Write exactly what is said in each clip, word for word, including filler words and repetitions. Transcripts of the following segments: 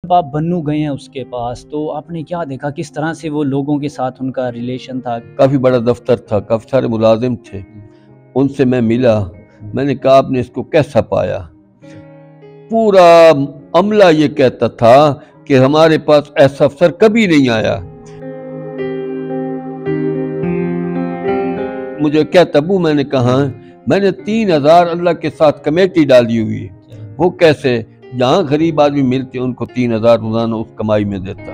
جب آپ بنو گئے ہیں اس کے پاس تو آپ نے کیا دیکھا، کس طرح سے وہ لوگوں کے ساتھ ان کا ریلیشن تھا؟ کافی بڑا دفتر تھا، کافی سارے ملازم تھے، ان سے میں ملا، میں نے کہا آپ نے اس کو کیسا پایا؟ پورا عملہ یہ کہتا تھا کہ ہمارے پاس ایسا افسر کبھی نہیں آیا۔ مجھے کیا تبو، میں نے کہا میں نے تین ہزار اللہ کے ساتھ کمیٹی ڈالی ہوئی ہے، وہ کیسے؟ جہاں غریب آدمی ملتے ان کو تین ہزار روزانہ اس کمائی میں دیتا۔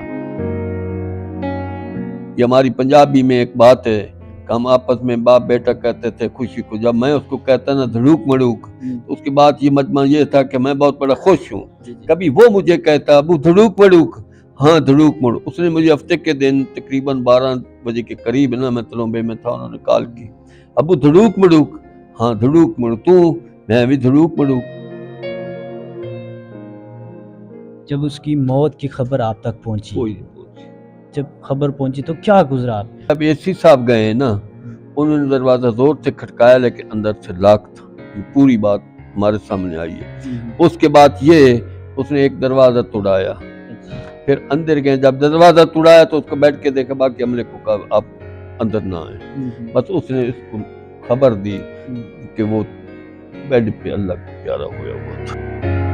یہ ہماری پنجابی میں ایک بات ہے کہ ہم آپس میں باپ بیٹا کہتے تھے خوشی کو، جب میں اس کو کہتا نا دھڑوک مڑوک، اس کے بعد یہ مجمع یہ تھا کہ میں بہت بڑا خوش ہوں۔ کبھی وہ مجھے کہتا ابو دھڑوک مڑوک، ہاں دھڑوک مڑ۔ اس نے مجھے ہفتے کے دن تقریباً بارہ بجے کے قریب نا، میں تلمبے میں تھا، انہوں نے کال کی، ابو دھڑوک مڑوک، ہاں دھڑوک مڑ، تو میں بھی دھڑوک مڑوک۔ جب اس کی موت کی خبر آپ تک پہنچی، کوئی جب خبر پہنچی تو کیا گزرا آپ؟ اب اے سی صاحب گئے نا، انہوں نے دروازہ زور سے کھٹکایا لیکن اندر سے لاک تھا۔ یہ پوری بات ہمارے سامنے آئی ہے۔ اس کے بعد یہ اس نے ایک دروازہ توڑایا، پھر اندر گئے، جب دروازہ توڑایا تو اس کو بیٹھ کے دیکھا، باقی عملے کو کہا آپ اندر نہ آئیں۔ بس اس نے اس کو خبر دی کہ وہ بیڈ پہ اللہ کا پیارا ہویا ہوا تھا۔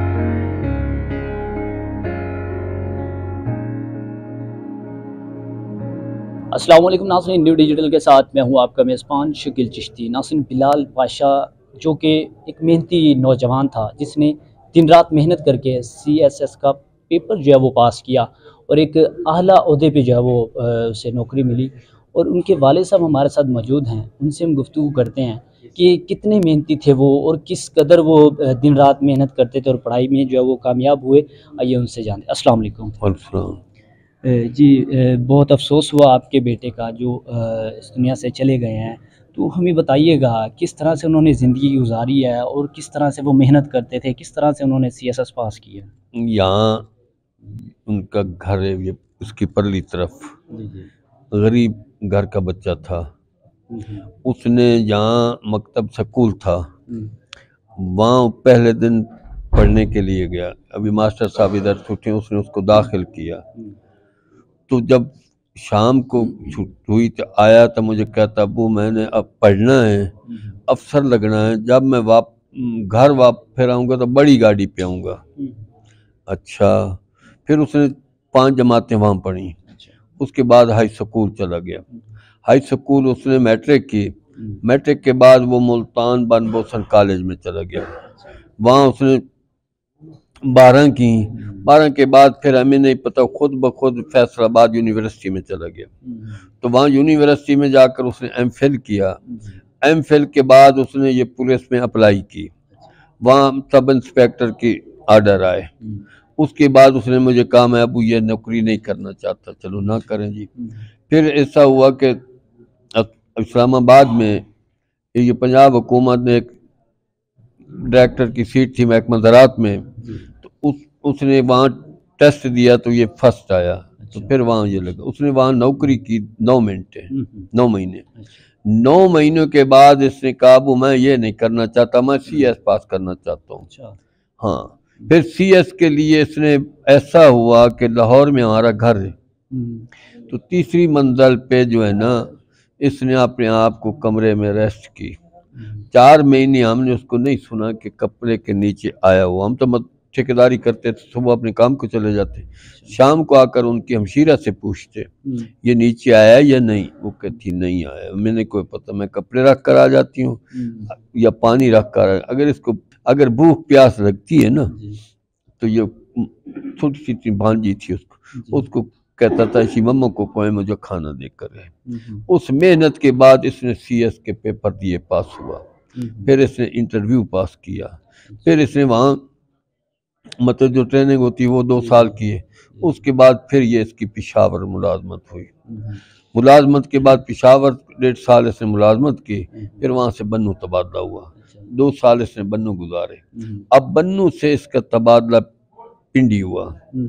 السلام علیکم ناظرین، نیو ڈیجیٹل کے ساتھ میں ہوں آپ کا میزبان شکیل چشتی۔ ناظرین، بلال پاشا جو کہ ایک محنتی نوجوان تھا، جس نے دن رات محنت کر کے سی ایس ایس کا پیپر جو ہے وہ پاس کیا اور ایک اعلیٰ عہدے پہ جو ہے وہ اسے نوکری ملی، اور ان کے والد صاحب ہمارے ساتھ موجود ہیں، ان سے ہم گفتگو کرتے ہیں کہ کتنے محنتی تھے وہ اور کس قدر وہ دن رات محنت کرتے تھے اور پڑھائی میں جو ہے وہ کامیاب ہوئے۔ آئیے ان سے جانتے ہیں۔ السلام علیکم۔ السلام۔ جی، بہت افسوس ہوا آپ کے بیٹے کا جو اس دنیا سے چلے گئے ہیں، تو ہمیں بتائیے گا کس طرح سے انہوں نے زندگی گزاری ہے اور کس طرح سے وہ محنت کرتے تھے، کس طرح سے انہوں نے سی ایس ایس پاس کیا؟ یہاں ان کا گھر ہے، یہ اس کی پرلی طرف، غریب گھر کا بچہ تھا۔ اس نے یہاں مکتب سکول تھا، وہاں پہلے دن پڑھنے کے لیے گیا، ابھی ماسٹر صاحب ادھر چھٹے، اس نے اس کو داخل کیا۔ تو جب شام کو چھٹی ہوئی تو آیا تو مجھے کہتا ابو میں نے اب پڑھنا ہے، افسر لگنا ہے، جب میں واپ گھر واپ پھر آؤں گا تو بڑی گاڑی پہ آؤں گا۔ اچھا، پھر اس نے پانچ جماعتیں وہاں پڑھیں، اس کے بعد ہائی سکول چلا گیا۔ ہائی سکول اس نے میٹرک کی، میٹرک کے بعد وہ ملتان بن بوسن کالج میں چلا گیا، وہاں اس نے بارہ کی، بارہ کے بعد پھر ہمیں نہیں پتہ خود بخود فیصل آباد یونیورسٹی میں چلا گیا، تو وہاں یونیورسٹی میں جا کر اس نے ایم فل کیا۔ ایم فل کے بعد اس نے یہ پولیس میں اپلائی کی، وہاں سب انسپیکٹر کی آرڈر آئے۔ اس کے بعد اس نے مجھے کہا میں ابو یہ نوکری نہیں کرنا چاہتا، چلو نہ کریں جی۔ پھر ایسا ہوا کہ اسلام آباد میں یہ پنجاب حکومت نے ایک ڈائریکٹر کی سیٹ تھی محکمہ زراعت میں، تو اس اس نے وہاں ٹیسٹ دیا تو یہ فرسٹ آیا، تو پھر وہاں یہ لگا، اس نے وہاں نوکری کی نو منٹے نو مہینے نو مہینوں کے بعد اس نے کہا ابو میں یہ نہیں کرنا چاہتا، میں سی ایس پاس کرنا چاہتا ہوں۔ ہاں، پھر سی ایس کے لیے اس نے ایسا ہوا کہ لاہور میں ہمارا گھر ہے، تو تیسری منزل پہ جو ہے نا اس نے اپنے آپ کو کمرے میں ریسٹ کی۔ چار مہینے ہم نے اس کو نہیں سنا کہ کپڑے کے نیچے آیا ہوا۔ ہم تو ٹھیکیداری کرتے تھے، صبح اپنے کام کو چلے جاتے، شام کو آ کر ان کی ہمشیرہ سے پوچھتے یہ نیچے آیا یا نہیں، وہ کہتی نہیں آیا، میں نے کوئی پتہ، میں کپڑے رکھ کر آ جاتی ہوں یا پانی رکھ کر، اگر اس کو اگر بھوک پیاس لگتی ہے نا تو یہ چھوٹی سی بھانجی تھی، اس کو اس کو کہتا تھا اسی مما کو کوئی مجھے کھانا دے کر ہے۔ اس محنت کے بعد اس نے سی ایس کے پیپر دیے، پاس ہوا، پھر اس نے انٹرویو پاس کیا، پھر اس نے وہاں مطلب جو ٹریننگ ہوتی ہے وہ دو سال کی ہے، اس کے بعد پھر یہ اس کی پشاور ملازمت ہوئی، ملازمت کے بعد پشاور ڈیڑھ سال اس نے ملازمت کی، پھر وہاں سے بنو تبادلہ ہوا، دو سال اس نے بنو گزارے۔ اب بنو سے اس کا تبادلہ پنڈی ہوا،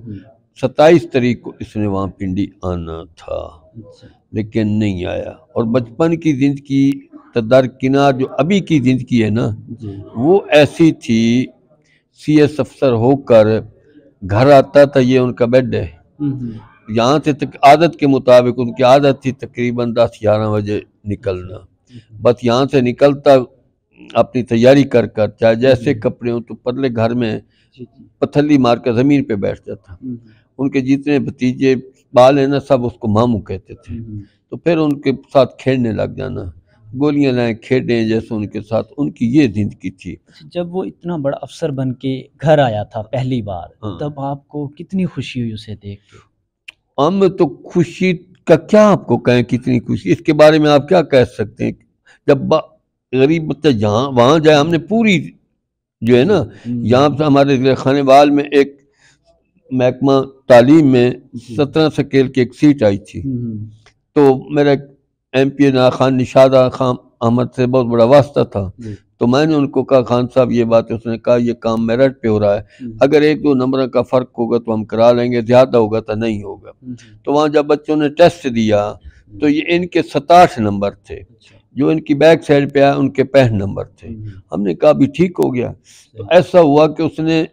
ستائیس تاریخ کو اس نے وہاں پنڈی آنا تھا لیکن نہیں آیا۔ اور بچپن کی زندگی تدارکنار جو ابھی کی زندگی ہے نا وہ ایسی تھی، سی ایس افسر ہو کر گھر آتا تھا، یہ ان کا بیڈ ہے، یہاں سے عادت کے مطابق ان کی عادت تھی تقریباً دس گیارہ بجے نکلنا، بس یہاں سے نکلتا اپنی تیاری کر کر، چاہے جیسے کپڑے ہوں، تو پرلے گھر میں پتھلی مار کر زمین پہ بیٹھ جاتا۔ ان کے جتنے بھتیجے بال ہیں نا، سب اس کو ماموں کہتے تھے، تو پھر ان کے ساتھ کھیلنے لگ جانا، گولیاں لائیں کھیلیں جیسے ان کے ساتھ، ان کی یہ زندگی تھی۔ جب وہ اتنا بڑا افسر بن کے گھر آیا تھا پہلی بار، تب آپ کو کتنی خوشی ہوئی اسے دیکھ کے؟ ہم تو خوشی کا کیا آپ کو کہیں کتنی خوشی، اس کے بارے میں آپ کیا کہہ سکتے ہیں؟ جب غریب بچہ جہاں وہاں جائے، ہم نے پوری جو ہے نا، یہاں سے ہمارے ضلع خانے بال میں ایک محکمہ تعلیم میں سترہ سکیل کی ایک سیٹ آئی تھی، تو میرا ایم پی نا خان نشادہ خان احمد سے بہت بڑا واسطہ تھا، تو میں نے ان کو کہا خان صاحب یہ بات ہے، اس نے کہا یہ کام میرٹ پہ ہو رہا ہے، اگر ایک دو نمبر کا فرق ہوگا تو ہم کرا لیں گے، زیادہ ہوگا تو نہیں ہوگا۔ تو وہاں جب بچوں نے ٹیسٹ دیا تو یہ ان کے ستاٹھ نمبر تھے، جو ان کی بیک سائڈ پہ آیا ان کے پینسٹھ نمبر تھے۔ ہم نے کہا بھی ٹھیک ہو گیا، تو ایسا ہوا کہ اس نے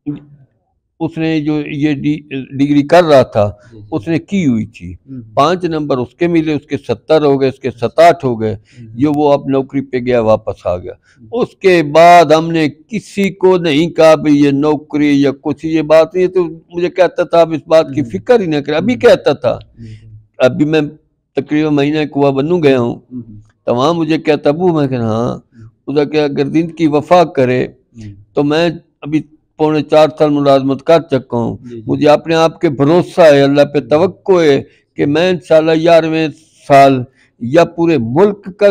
اس نے جو یہ ڈگری کر رہا تھا اس نے کی ہوئی تھی، پانچ نمبر اس کے ملے، اس کے ستر ہو گئے، اس کے ستاٹھ ہو گئے، جو وہ اب نوکری پہ گیا واپس آ گیا۔ اس کے بعد ہم نے کسی کو نہیں کہا بھی یہ نوکری یا کچھ، یہ بات نہیں، تو مجھے کہتا تھا اب اس بات کی فکر ہی نہ کرے، ابھی کہتا تھا، ابھی میں تقریباً مہینہ کنواں بنو گیا ہوں، تو وہاں مجھے کہتا ابو، میں کہنا ہاں، خدا کہ اگر دن کی وفا کرے تو میں ابھی پونے چار سال ملازمت کر چکا ہوں، مجھے اپنے آپ کے بھروسہ ہے، اللہ پہ توقع ہے کہ میں انشاءاللہ گیارہویں سال یا پورے ملک کا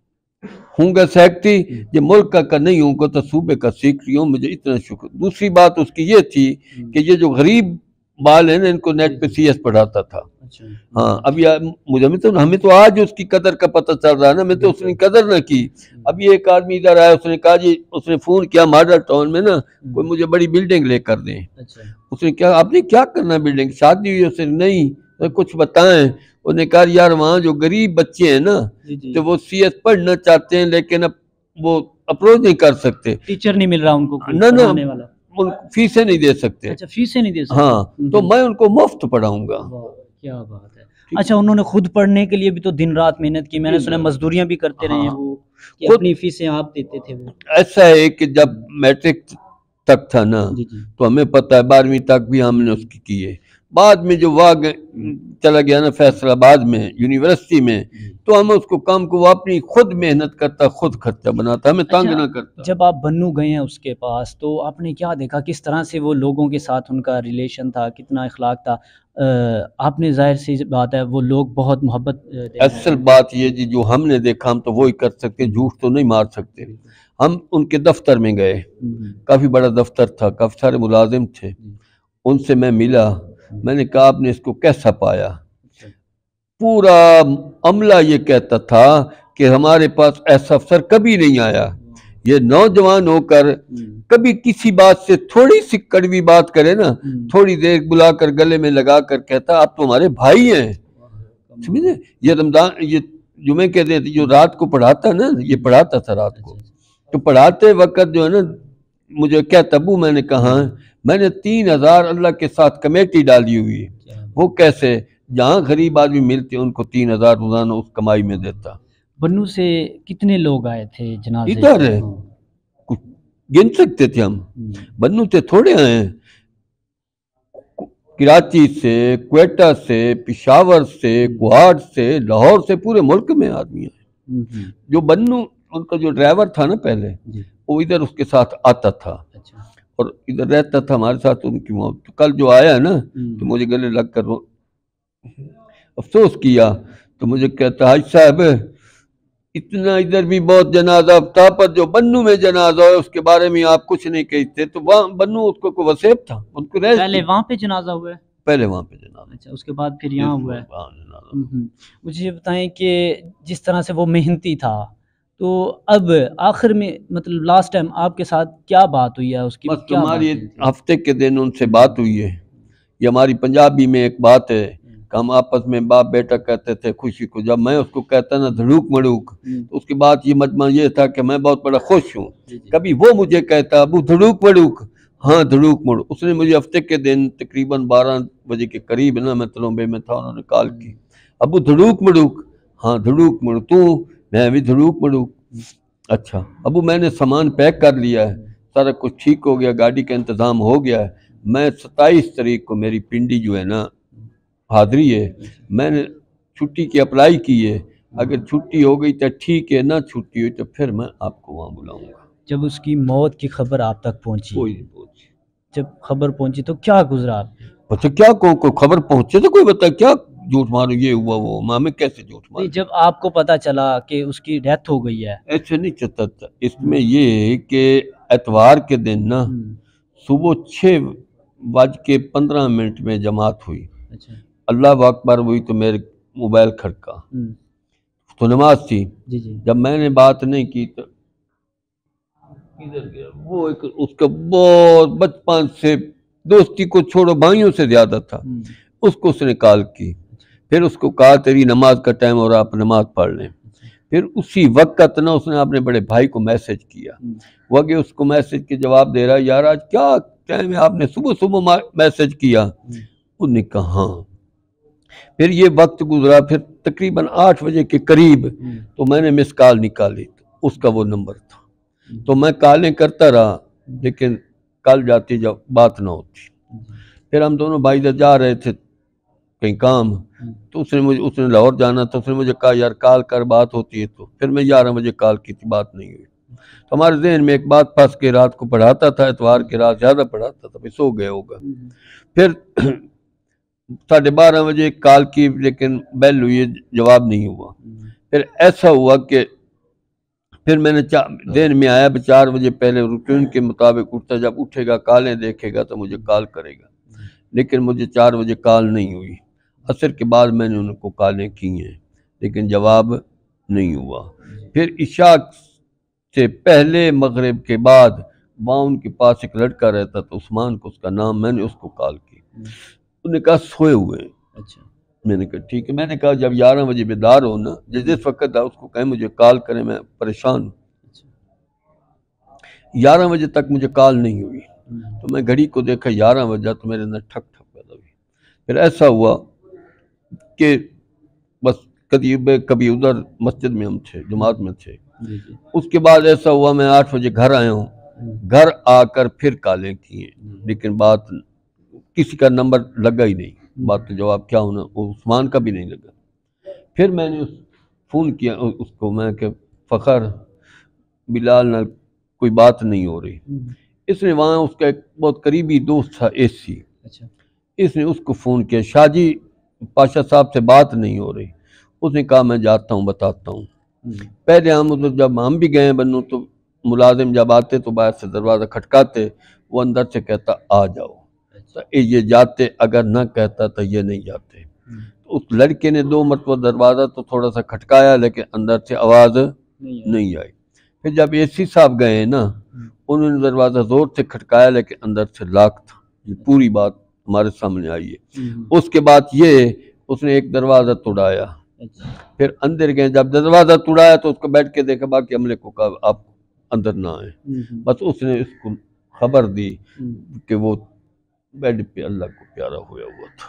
ہوں گا سیکٹری، یہ ملک کا کا نہیں ہوں گا تو صوبے کا سیکٹری ہوں، مجھے اتنا شکر۔ دوسری بات اس کی یہ تھی کہ یہ جو غریب بال ہیں نا، ان کو نیٹ پہ سی ایس پڑھاتا تھا۔ ہاں، ابھی مجھے تو ہمیں تو آج اس کی قدر کا پتہ چل رہا ہے نا، میں تو اس نے قدر نہ کی۔ ابھی ایک آدمی ادھر آیا، اس نے کہا جی، اس نے فون کیا ماڈل ٹاؤن میں نا، کوئی مجھے بڑی بلڈنگ لے کر دیں۔ اس نے کیا آپ نے کیا کرنا بلڈنگ، شادی ہوئی؟ اس نے نہیں، کچھ بتائیں۔ انہوں نے کہا یار وہاں جو غریب بچے ہیں نا، تو وہ سی ایس پڑھنا چاہتے ہیں لیکن اب وہ اپروچ نہیں کر سکتے، ٹیچر نہیں مل رہا ان کو، نہ نہ فیسیں نہیں دے سکتے۔ اچھا، فیسیں نہیں دے سکتے؟ ہاں، تو میں ان کو مفت پڑھاؤں گا۔ کیا بات ہے۔ اچھا، انہوں نے خود پڑھنے کے لیے بھی تو دن رات محنت کی، میں نے سنا مزدوریاں بھی کرتے رہے ہیں وہ، کہ اپنی فیسیں آپ دیتے تھے وہ؟ ایسا ہے کہ جب میٹرک تک تھا نا، تو ہمیں پتہ ہے بارہویں تک بھی ہم نے اس کی کی ہے، بعد میں جو واگ چلا گیا نا فیصل آباد میں یونیورسٹی میں، تو ہم اس کو کام کو وہ اپنی خود محنت کرتا، خود خرچہ بناتا، ہمیں تنگ نہ کرتا۔ جب آپ بنو گئے ہیں اس کے پاس، تو آپ نے کیا دیکھا، کس طرح سے وہ لوگوں کے ساتھ ان کا ریلیشن تھا، کتنا اخلاق تھا؟ آپ نے ظاہر سی بات ہے وہ لوگ بہت محبت۔ اصل بات یہ جی جو ہم نے دیکھا ہم تو وہی کر سکتے، جھوٹ تو نہیں مار سکتے۔ ہم ان کے دفتر میں گئے، کافی بڑا دفتر تھا، کافی سارے ملازم تھے، ان سے میں ملا، میں نے کہا آپ نے اس کو کیسا پایا؟ پورا عملہ یہ کہتا تھا کہ ہمارے پاس ایسا افسر کبھی نہیں آیا، یہ نوجوان ہو کر کبھی کسی بات سے تھوڑی سی کڑوی بات کرے نا، تھوڑی دیر بلا کر گلے میں لگا کر کہتا آپ تو ہمارے بھائی ہیں، سمجھے؟ یہ رمضان، یہ جمعے کے دن جو رات کو پڑھاتا نا، یہ پڑھاتا تھا رات کو، تو پڑھاتے وقت جو ہے نا مجھے کیا تبو، میں نے کہا میں نے تین ہزار اللہ کے ساتھ کمیٹی ڈالی ہوئی ہے، وہ کیسے؟ جہاں غریب آدمی ملتے ان کو تین ہزار روزانہ اس کمائی میں دیتا۔ بنو سے کتنے لوگ آئے تھے جنازے؟ ادھر ہے کچھ گن سکتے تھے ہم، بنو سے تھوڑے آئے ہیں، کراچی سے، کوئٹہ سے، پشاور سے، کوہاٹ سے، لاہور سے، پورے ملک میں آدمی آئے۔ جو بنو ان کا جو ڈرائیور تھا نا پہلے، وہ ادھر اس کے ساتھ آتا تھا اور ادھر رہتا تھا ہمارے ساتھ، ان کی موت کل جو آیا نا تو مجھے گلے لگ کر افسوس کیا، تو مجھے کہتا حاج صاحب اتنا ادھر بھی بہت جنازہ تھا، پر جو بنو میں جنازہ ہے اس کے بارے میں آپ کچھ نہیں کہتے، تو وہاں بنو اس کو کوئی وسیب تھا، ان کو رہ پہلے وہاں پہ جنازہ ہوا ہے، پہلے وہاں پہ جنازہ، اچھا اس کے بعد پھر یہاں ہوا ہے۔ مجھے یہ بتائیں کہ جس طرح سے وہ محنتی تھا، تو اب آخر میں مطلب لاسٹ ٹائم آپ کے ساتھ کیا بات ہوئی ہے اس کی؟ بس ہماری ہفتے کے دن ان سے بات ہوئی ہے، یہ ہماری پنجابی میں ایک بات ہے کہ ہم آپس میں باپ بیٹا کہتے تھے خوشی کو، جب میں اس کو کہتا نا دھڑوک مڑوک، تو اس کے بعد یہ مجمع یہ تھا کہ میں بہت بڑا خوش ہوں، کبھی وہ مجھے کہتا ابو دھڑوک مڑوک، ہاں دھڑوک مڑ. اس نے مجھے ہفتے کے دن تقریباً بارہ بجے کے قریب نا میں تلمبے میں تھا, انہوں نے کال کی, ابو دھڑوک مڑوک. ہاں دھڑوک مڑ, تو میں بھی دھڑوک مڑوک. اچھا ابو میں نے سامان پیک کر لیا ہے, سارا کچھ ٹھیک ہو گیا, گاڑی کا انتظام ہو گیا ہے, میں ستائیس تاریخ کو میری پنڈی جو ہے نا حاضری ہے, میں نے چھٹی کی اپلائی کی ہے, اگر چھٹی ہو گئی تو ٹھیک ہے, نہ چھٹی ہوئی تو پھر میں آپ کو وہاں بلاؤں گا. جب اس کی موت کی خبر آپ تک پہنچی, کوئی نہیں پہنچی. جب خبر پہنچی تو کیا گزرا آپ؟ اچھا کیا کو کوئی خبر پہنچے تو کوئی بتا کیا جھوٹ مارو یہ ہوا وہ, ماں میں کیسے جھوٹ مارو؟ نہیں, جب آپ کو پتا چلا کہ اس کی ڈیتھ ہو گئی ہے. ایسے نہیں چلتا تھا, اس میں یہ ہے کہ اتوار کے دن نا صبح چھ بج کے پندرہ منٹ میں جماعت ہوئی. اچھا. اللہ اکبر ہوئی تو میرے موبائل کھڑکا, تو نماز تھی. جی جی. جب میں نے بات نہیں کی تو کدھر گیا وہ, ایک اس کا بہت بچپن سے دوستی کو چھوڑو بھائیوں سے زیادہ تھا, اس کو اس نے کال کی, پھر اس کو کہا تیری نماز کا ٹائم اور آپ نماز پڑھ لیں. پھر اسی وقت نا اس نے اپنے بڑے بھائی کو میسج کیا, وہ کہ اس کو میسج کے جواب دے رہا ہے, یار آج کیا ٹائم ہے, آپ نے صبح صبح میسج کیا. انہوں نے کہا ہاں. پھر یہ وقت گزرا, پھر تقریباً آٹھ بجے کے قریب تو میں نے مس کال نکالی, تو اس کا وہ نمبر تھا, تو میں کالیں کرتا رہا, لیکن کل جاتی جب بات نہ ہوتی. پھر ہم دونوں بھائی جب جا رہے تھے کہیں کام, تو اس نے مجھے اس نے لاہور جانا تھا, اس نے مجھے کہا یار کال کر بات ہوتی ہے. تو پھر میں گیارہ بجے کال کی تھی, بات نہیں ہوئی. تو ہمارے ذہن میں ایک بات پھنس کے, رات کو پڑھاتا تھا, اتوار کی رات زیادہ پڑھاتا تھا, پھر سو گئے ہوگا. پھر ساڑھے بارہ بجے کال کی, لیکن بیل ہوئی, جواب نہیں ہوا. پھر ایسا ہوا کہ پھر میں نے ذہن میں آیا چار بجے پہلے روٹین کے مطابق اٹھتا, جب اٹھے گا کالیں دیکھے گا تو مجھے کال کرے گا, لیکن مجھے چار بجے کال نہیں ہوئی. عصر کے بعد میں نے ان کو کالیں کی ہیں, لیکن جواب نہیں ہوا. پھر عشاء سے پہلے مغرب کے بعد وہاں ان کے پاس ایک لڑکا رہتا تھا, عثمان کو اس کا نام, میں نے اس کو کال کی. انہوں نے کہا سوئے ہوئے ہیں. اچھا. میں نے کہا ٹھیک ہے. میں نے کہا جب گیارہ بجے بیدار ہو نا, جس وقت اس کو کہیں مجھے کال کریں, میں پریشان ہوں. گیارہ بجے تک مجھے کال نہیں ہوئی, تو میں گھڑی کو دیکھا گیارہ بجا, تو میرے اندر ٹھک ٹھک پیدا ہوئی. پھر ایسا ہوا کہ بس کبھی کبھی ادھر مسجد میں ہم تھے, جماعت میں تھے. اس کے بعد ایسا ہوا میں آٹھ بجے گھر آیا ہوں, گھر آ کر پھر کالیں کی ہیں, لیکن بات کسی کا نمبر لگا ہی نہیں. بات کا جواب کیا ہونا, عثمان کا بھی نہیں لگا. پھر میں نے فون کیا اس کو, میں کہ فخر بلال نہ کوئی بات نہیں ہو رہی. اس نے وہاں اس کا ایک بہت قریبی دوست تھا اے سی, اس نے اس کو فون کیا, شاہ جی پاشا صاحب سے بات نہیں ہو رہی. اس نے کہا میں جاتا ہوں, بتاتا ہوں. پہلے ہم ادھر جب ہم بھی گئے بنو, تو ملازم جب آتے تو باہر سے دروازہ کھٹکاتے, وہ اندر سے کہتا آ جاؤ, تو یہ جاتے, اگر نہ کہتا تو یہ نہیں جاتے. تو اس لڑکے نے دو مرتبہ دروازہ تو تھوڑا سا کھٹکایا, لیکن اندر سے آواز نہیں آئی. پھر جب اے سی صاحب گئے نا, انہوں نے دروازہ زور سے کھٹکایا, لیکن اندر سے لاک تھا. یہ پوری بات ہمارے سامنے آئی ہے. اس کے بعد یہ اس نے ایک دروازہ توڑایا, پھر اندر گئے, جب دروازہ توڑایا تو اس کو بیٹھ کے دیکھا, باقی عملے کو کہا آپ اندر نہ آئیں. بس اس نے اس کو خبر دی کہ وہ بیڈ پہ اللہ کو پیارا ہوا ہوا تھا.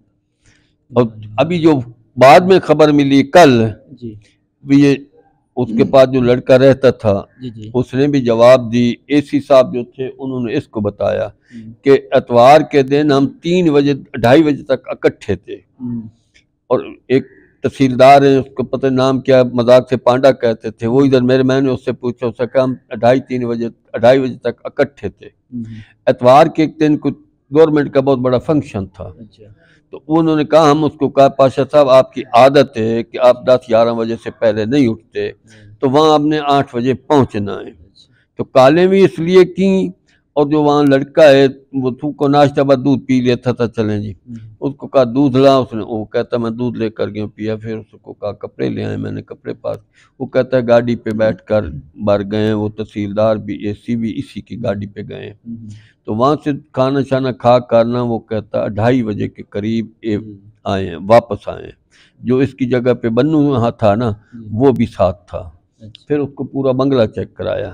اور ابھی جو بعد میں خبر ملی کل, یہ اس کے پاس جو لڑکا رہتا تھا اس نے بھی جواب دی. اے سی صاحب جو تھے انہوں نے اس کو بتایا کہ اتوار کے دن ہم تین بجے ڈھائی بجے تک اکٹھے تھے, اور ایک تحصیلدار ہے, اس کو پتہ نام کیا, مذاق سے پانڈا کہتے تھے, وہ ادھر میرے, میں نے اس سے پوچھا, اس سے کہا ہم ڈھائی تین بجے ڈھائی بجے تک اکٹھے تھے. اتوار کے ایک دن کچھ گورنمنٹ کا بہت بڑا فنکشن تھا, تو انہوں نے کہا, ہم اس کو کہا پاشا صاحب آپ کی عادت ہے کہ آپ دس گیارہ بجے سے پہلے نہیں اٹھتے, تو وہاں آپ نے آٹھ بجے پہنچنا ہے. تو کالیں بھی اس لیے کی, اور جو وہاں لڑکا ہے وہ تو کو ناشتہ بعد دودھ پی لیتا تھا, چلیں جی. اس کو کہا دودھ لا, اس نے وہ کہتا میں دودھ لے کر گیا پیا. پھر اس کو کہا کپڑے لے آئے, میں نے کپڑے پاس, وہ کہتا ہے گاڑی پہ بیٹھ کر بھر گئے, وہ تحصیلدار بھی اے سی بھی اسی کی گاڑی پہ گئے. تو وہاں سے کھانا شانا کھا کرنا, وہ کہتا ڈھائی بجے کے قریب آئے ہیں, واپس آئے ہیں. جو اس کی جگہ پہ بنو وہاں تھا نا, وہ بھی ساتھ تھا. پھر اس کو پورا بنگلہ چیک کرایا,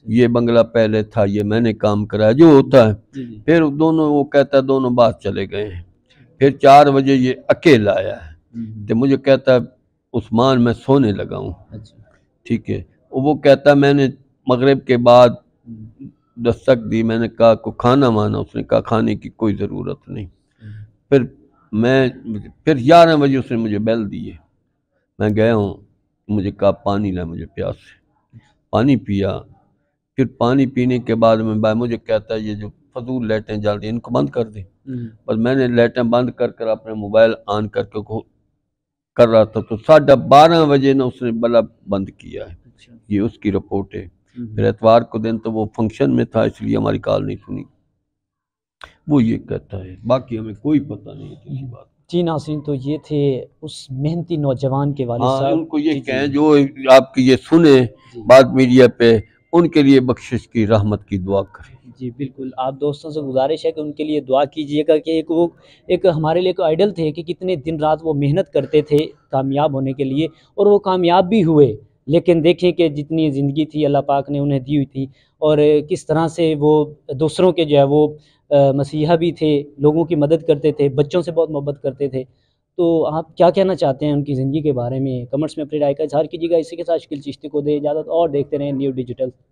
یہ بنگلہ پہلے تھا، یہ میں نے کام کرایا، جو ہوتا ہے۔ پھر دونوں وہ کہتا ہے دونوں باہر چلے گئے ہیں۔ پھر چار بجے یہ اکیلا آیا ہے تو مجھے کہتا ہے عثمان میں سونے لگا ہوں، ٹھیک ہے۔ وہ کہتا ہے میں نے مغرب کے بعد دستک دی، میں نے کہا کو کھانا مانا، اس نے کہا کھانے کی کوئی ضرورت نہیں۔ پھر میں پھر گیارہ بجے اس نے مجھے بیل دی ہے، میں گیا ہوں، مجھے کہا پانی لائے، مجھے پیاس ہے، پانی پیا۔ پھر پانی پینے کے بعد میں بھائی مجھے کہتا ہے یہ جو فضول لائٹیں جل رہی ہیں ان کو بند کر دیں، بس میں نے لائٹیں بند کر کر اپنے موبائل آن کر کے کر رہا تھا تو ساڑھے بارہ بجے نے اس نے بلب بند کیا ہے۔ یہ اس کی رپورٹ ہے۔ پھر اتوار کو دن تو وہ فنکشن میں تھا، اس لیے ہماری کال نہیں سنی۔ وہ یہ کہتا ہے، باقی ہمیں کوئی پتہ نہیں ہے کسی بات۔ جی ناظرین، تو یہ تھے اس محنتی نوجوان کے والد ہاں صاحب۔ ان کو یہ کہیں جو آپ کی یہ سنے بات میڈیا پہ، ان کے لیے بخشش کی رحمت کی دعا کریں۔ جی بالکل، آپ دوستوں سے گزارش ہے کہ ان کے لیے دعا کیجیے گا کہ ایک وہ ایک ہمارے لیے ایک آئیڈل تھے کہ کتنے دن رات وہ محنت کرتے تھے کامیاب ہونے کے لیے، اور وہ کامیاب بھی ہوئے۔ لیکن دیکھیں کہ جتنی زندگی تھی اللہ پاک نے انہیں دی ہوئی تھی، اور کس طرح سے وہ دوسروں کے جو ہے وہ مسیحا بھی تھے، لوگوں کی مدد کرتے تھے، بچوں سے بہت محبت کرتے تھے۔ تو آپ کیا کہنا چاہتے ہیں ان کی زندگی کے بارے میں؟ کمنٹس میں اپنی رائے کا اظہار کیجیے گا۔ اسی کے ساتھ شکیل چشتی کو دے اجازت، اور دیکھتے رہیں نیو ڈیجیٹل۔